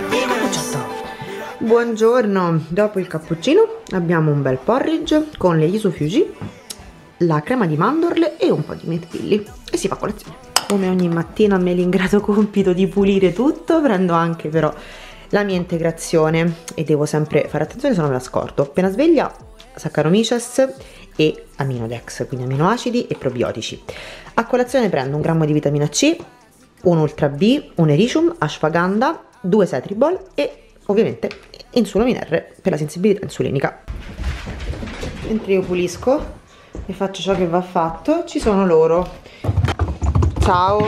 Buongiorno, dopo il cappuccino abbiamo un bel porridge con le isofugi, la crema di mandorle e un po' di mirtilli e si fa colazione. Come ogni mattina me l'ingrato compito di pulire tutto, prendo anche però la mia integrazione e devo sempre fare attenzione se non me la scordo. Appena sveglia, Saccharomyces e Aminodex, quindi aminoacidi e probiotici. A colazione prendo 1 grammo di vitamina C, un Ultra B, un Ericium, Ashwagandha, 2 Cetribol e ovviamente Insulomin R per la sensibilità insulinica. Mentre io pulisco e faccio ciò che va fatto, ci sono loro. Ciao!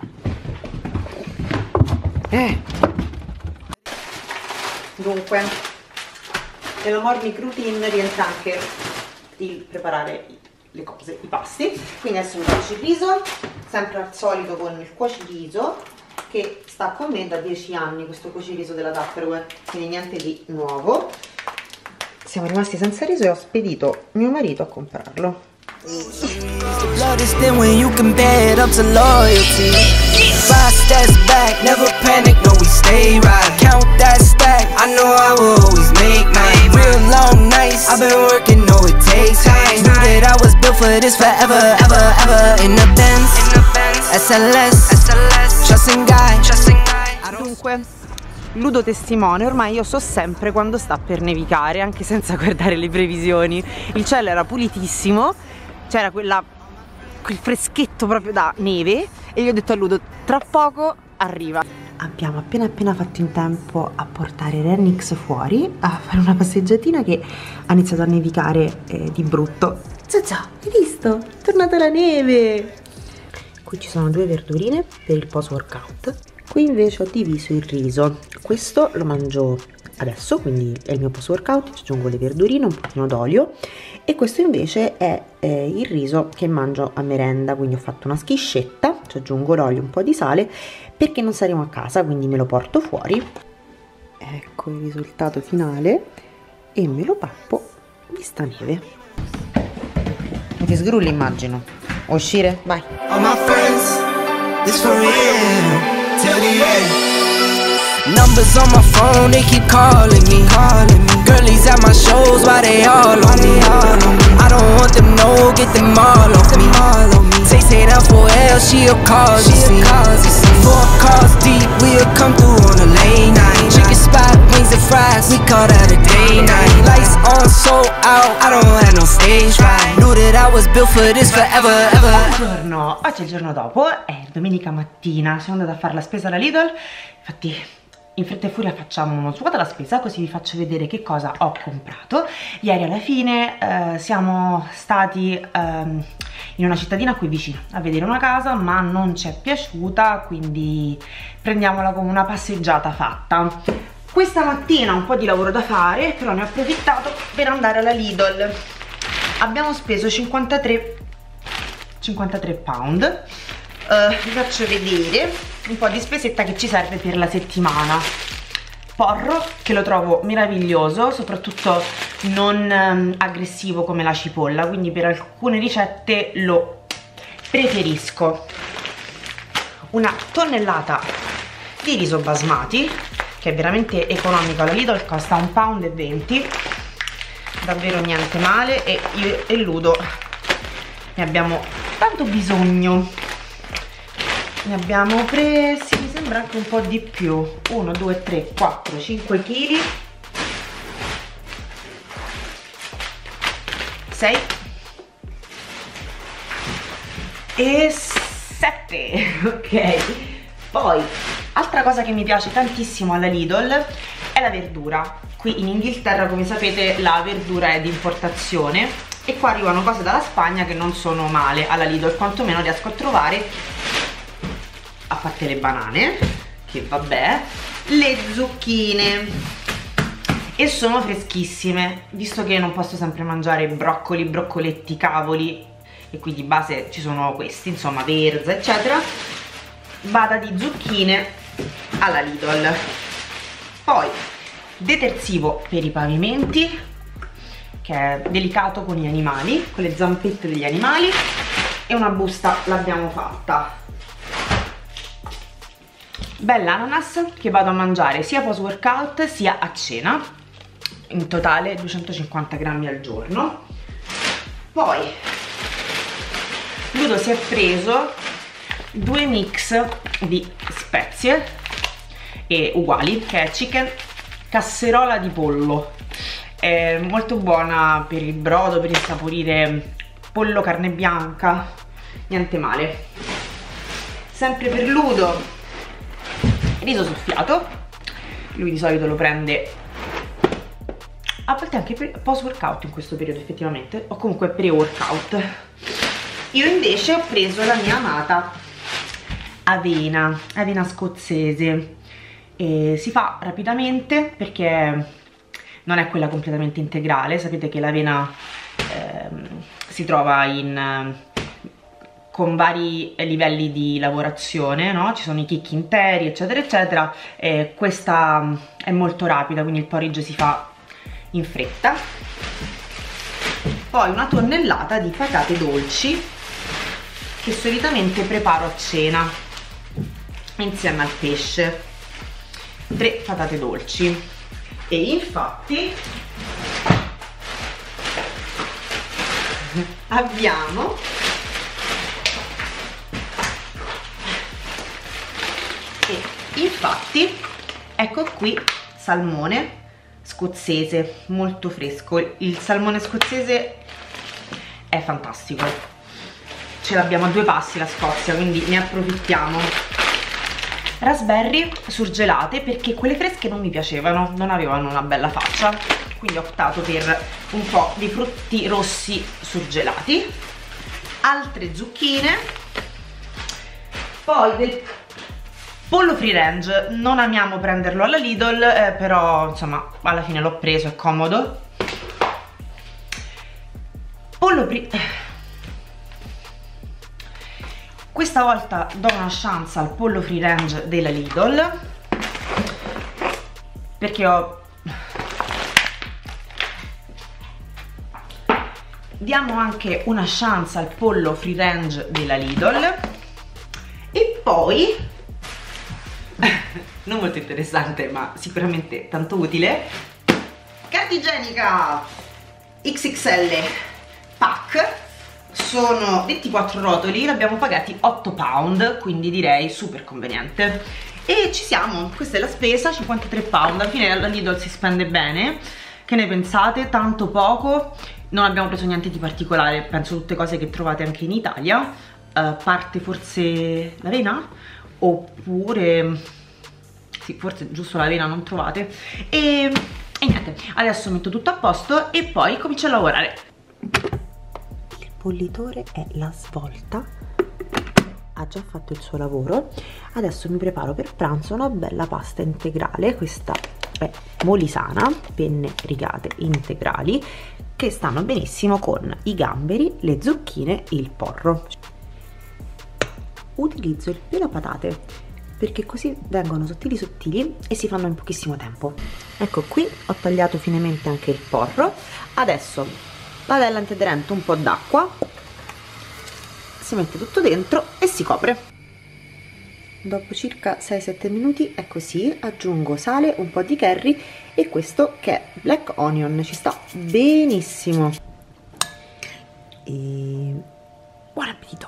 Dunque, nella morning routine rientra anche il preparare le cose, i pasti. Quindi adesso mi faccio il riso, sempre al solito con il cuociriso, che sta con me da 10 anni, questo cuociriso della Tupperware, quindi niente di nuovo. Siamo rimasti senza riso e ho spedito mio marito a comprarlo. Dunque, Ludo testimone, ormai io so sempre quando sta per nevicare, anche senza guardare le previsioni. Il cielo era pulitissimo, c'era quel freschetto proprio da neve e gli ho detto a Ludo, tra poco arriva. Abbiamo appena fatto in tempo a portare Renix fuori a fare una passeggiatina che ha iniziato a nevicare di brutto. Ciao, hai visto? È tornata la neve! Qui ci sono 2 verdurine per il post workout. Qui invece ho diviso il riso. Questo lo mangio adesso, quindi è il mio post workout, ci aggiungo le verdurine, un pochino d'olio, e questo invece è il riso che mangio a merenda, quindi ho fatto una schiscetta, ci aggiungo l'olio, un po' di sale, perché non saremo a casa, quindi me lo porto fuori. Ecco il risultato finale e me lo pappo di sta neve. Mi ti sgrulli, immagino. Vuoi uscire? Vai. Numbers on my phone, they keep calling me. Girlies at my shows, why they all on me? I don't want them, no, get them all off me. Say that for L, she'll cause a scene. 4 cars deep, we'll come through on a late night. Chicken spot, wings and fries, we call that a day night. Lights on, so out, I don't have no stage fright. Knew that I was built for this forever, ever. Buongiorno, oggi è il giorno dopo, è domenica mattina, sono andata a fare la spesa alla Lidl, infatti in fretta e furia facciamo uno svuota la spesa così vi faccio vedere che cosa ho comprato. Ieri alla fine siamo stati in una cittadina qui vicino a vedere una casa, ma non ci è piaciuta, quindi prendiamola come una passeggiata fatta. Questa mattina un po' di lavoro da fare, però ne ho approfittato per andare alla Lidl. Abbiamo speso 53 pound. Vi faccio vedere un po' di spesetta che ci serve per la settimana. Porro, che lo trovo meraviglioso, soprattutto non aggressivo come la cipolla, quindi per alcune ricette lo preferisco. Una tonnellata di riso basmati, che è veramente economico alla Lidl, costa 1,20 pound, davvero niente male, e io e Ludo ne abbiamo tanto bisogno. Ne abbiamo presi, mi sembra anche un po' di più, 1, 2, 3, 4, 5 kg, 6 e 7, ok. Poi, altra cosa che mi piace tantissimo alla Lidl è la verdura. Qui in Inghilterra, come sapete, la verdura è di importazione e qua arrivano cose dalla Spagna che non sono male alla Lidl, quantomeno riesco a trovare, a parte le banane, che vabbè, le zucchine, e sono freschissime, visto che non posso sempre mangiare broccoli, broccoletti, cavoli, e qui di base ci sono questi, insomma, verza, eccetera. Vada di zucchine alla Lidl. Poi detersivo per i pavimenti, che è delicato con gli animali, con le zampette degli animali, e una busta l'abbiamo fatta. bell'ananas che vado a mangiare sia post workout sia a cena, in totale 250 grammi al giorno. Poi Ludo si è preso 2 mix di spezie uguali, che è chicken casserola di pollo, è molto buona per il brodo, per insaporire pollo, carne bianca, niente male. Sempre per Ludo riso soffiato, lui di solito lo prende a volte anche post workout in questo periodo effettivamente, o comunque pre workout. Io invece ho preso la mia amata avena scozzese, e si fa rapidamente perché non è quella completamente integrale. Sapete che l'avena si trova con vari livelli di lavorazione, no? Ci sono i chicchi interi eccetera eccetera, questa è molto rapida, quindi il porridge si fa in fretta. Poi una tonnellata di patate dolci che solitamente preparo a cena insieme al pesce, 3 patate dolci. E infatti abbiamo ecco qui salmone scozzese molto fresco. Il salmone scozzese è fantastico, ce l'abbiamo a 2 passi la Scozia, quindi ne approfittiamo. Raspberry surgelate perché quelle fresche non mi piacevano, non avevano una bella faccia, quindi ho optato per un po' di frutti rossi surgelati. Altre zucchine, poi del pollo free range. Non amiamo prenderlo alla Lidl, però insomma alla fine l'ho preso, è comodo. Pollo questa volta do una chance al pollo free range della Lidl perché diamo anche una chance al pollo free range della Lidl. E poi non molto interessante ma sicuramente tanto utile, carta igienica XXL pack, sono 24 rotoli, l'abbiamo pagati 8 pound, quindi direi super conveniente. E ci siamo, questa è la spesa, 53 pound, alla fine alla Lidl si spende bene. Che ne pensate? Tanto poco, non abbiamo preso niente di particolare, penso tutte cose che trovate anche in Italia, parte forse l'avena, oppure sì, forse giusto l'avena non trovate. E niente, adesso metto tutto a posto e poi comincio a lavorare. Il bollitore è la svolta, ha già fatto il suo lavoro. Adesso mi preparo per pranzo una bella pasta integrale. Questa è molisana, penne rigate integrali che stanno benissimo con i gamberi, le zucchine, il porro. Utilizzo il pelo patate perché così vengono sottili sottili e si fanno in pochissimo tempo. Ecco qui, ho tagliato finemente anche il porro. Adesso padella antiaderente, un po' d'acqua, si mette tutto dentro e si copre. Dopo circa 6-7 minuti è così, aggiungo sale, un po' di curry e questo che è black onion, ci sta benissimo. E buon appetito!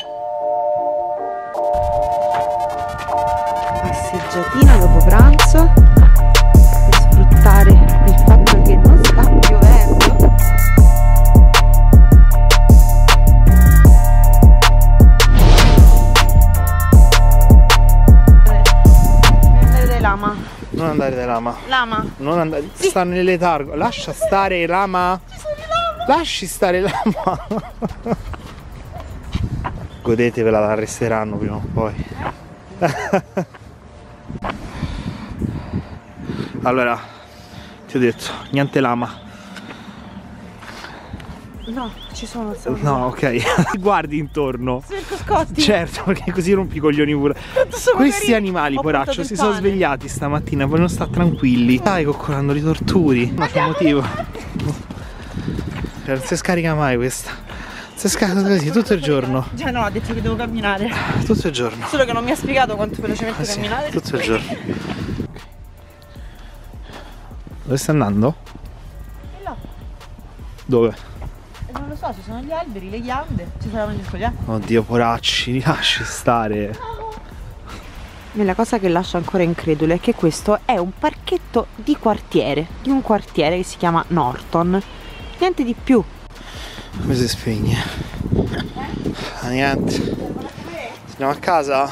Passeggiatina dopo pranzo per sfruttare il fatto che non sta piovendo. Lama. Non andare da lama. Lama. Non andare. Sì. Sta nel letargo. Lascia stare lama. Ci sono i lama. Lasci stare lama. Godetevela, la arresteranno prima o poi. Allora, ti ho detto, niente lama. No, ci sono. No, ok. Ti guardi intorno. Cerco Scotti. Certo, perché così rompi i coglioni pure. Questi animali, poraccio, si sono svegliati stamattina, vogliono stare tranquilli. Dai, coccolando, li torturi. Non c'è motivo. Non si scarica mai questa. Sei scalato così tutto il giorno? Già no, ha detto che devo camminare. Tutto il giorno. Solo che non mi ha spiegato quanto velocemente Sì, camminare. tutto il giorno. Dove stai andando? E là. Dove? Non lo so, ci sono gli alberi, le ghiande. Ci saranno gli scogliati. Oddio, poracci, li lasci stare. La cosa che lascia ancora incredulo è che questo è un parchetto di quartiere, di un quartiere che si chiama Norton. Niente di più. Come si spegne? Ah, niente. Andiamo a casa?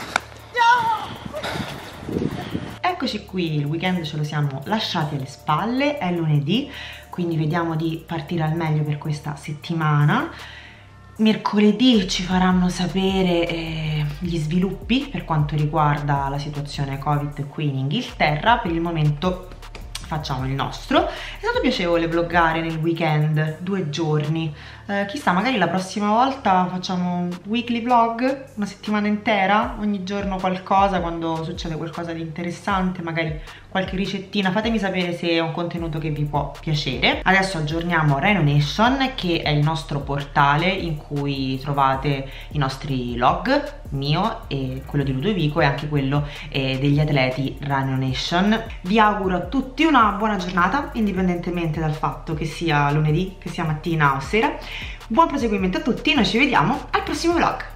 Eccoci qui, il weekend ce lo siamo lasciati alle spalle, è lunedì, quindi vediamo di partire al meglio per questa settimana. Mercoledì ci faranno sapere gli sviluppi per quanto riguarda la situazione Covid qui in Inghilterra. Per il momento facciamo il nostro. È stato piacevole vloggare nel weekend, 2 giorni. Chissà, magari la prossima volta facciamo un weekly vlog, una settimana intera, ogni giorno qualcosa, quando succede qualcosa di interessante, magari qualche ricettina. Fatemi sapere se è un contenuto che vi può piacere. Adesso aggiorniamo Rhino Nation, che è il nostro portale in cui trovate i nostri log, mio e quello di Ludovico e anche quello degli atleti Rhino Nation. Vi auguro a tutti una buona giornata, indipendentemente dal fatto che sia lunedì, che sia mattina o sera. Buon proseguimento a tutti, noi ci vediamo al prossimo vlog.